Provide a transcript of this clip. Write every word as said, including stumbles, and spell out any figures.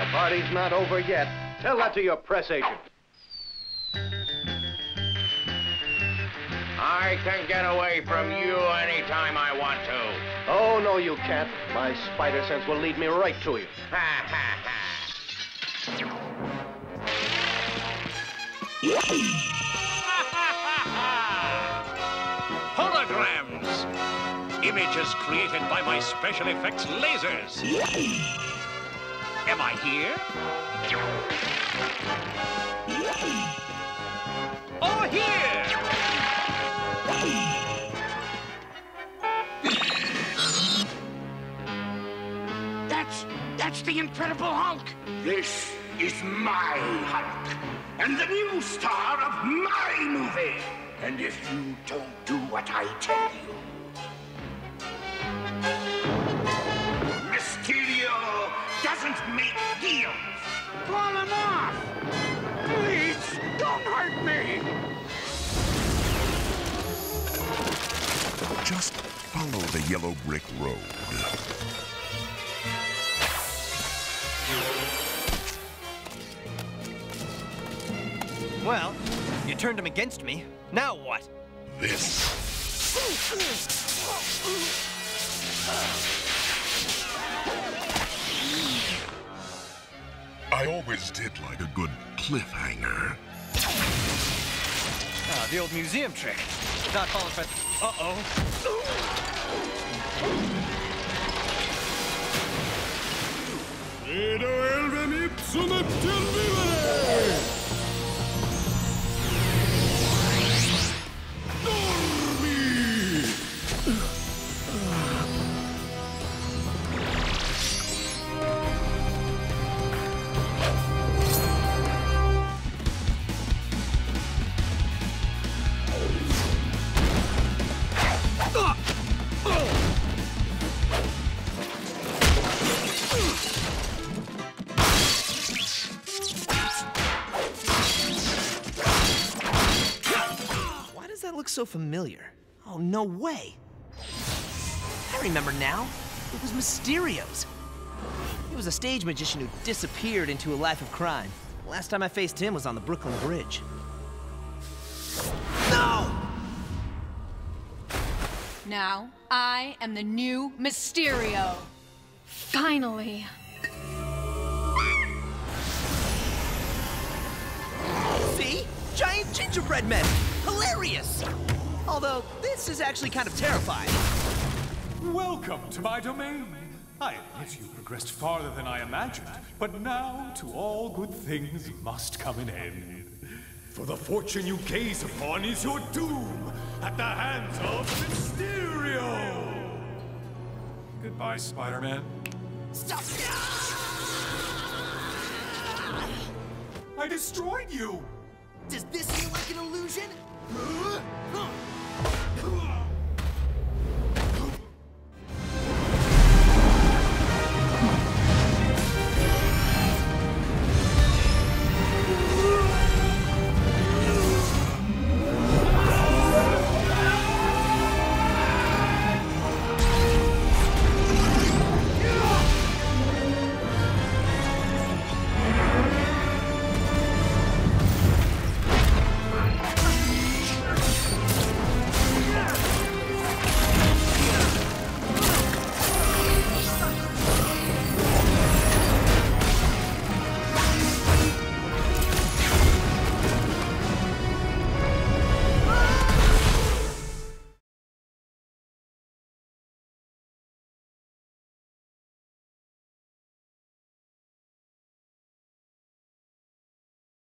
The party's not over yet. Tell that to your press agent. I can get away from you anytime I want to. Oh, no, you can't. My spider sense will lead me right to you. Ha, ha, ha. Holograms! Images created by my special effects lasers. Am I here? Oh, here! That's, that's the Incredible Hulk. This is my Hulk, and the new star of my movie. And if you don't do what I tell you, Mysterio doesn't make deals. Call him off. Please, don't hurt me. Just follow the yellow brick road. Well, you turned him against me. Now what? This. I always did like a good cliffhanger. Ah, the old museum trick. Not falling for... Uh-oh. So familiar. Oh, no way. I remember now. It was Mysterio's. He was a stage magician who disappeared into a life of crime. Last time I faced him was on the Brooklyn Bridge. No! Now, I am the new Mysterio. Finally. See? Giant gingerbread men! Hilarious! Although, this is actually kind of terrifying. Welcome to my domain. I admit you progressed farther than I imagined, but now to all good things must come an end. For the fortune you gaze upon is your doom at the hands of Mysterio! Goodbye, Spider-Man. Stop! I destroyed you! Does this feel like an illusion?